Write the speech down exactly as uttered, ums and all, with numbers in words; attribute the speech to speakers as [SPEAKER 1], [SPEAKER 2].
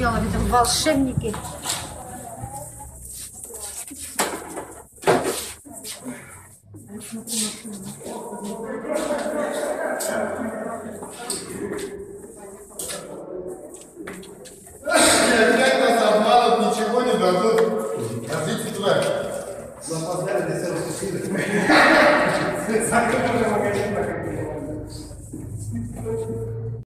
[SPEAKER 1] поняла, видимо, волшебники.
[SPEAKER 2] Опять нас обманут, ничего не дадут. Пойдите туда. Запоздали,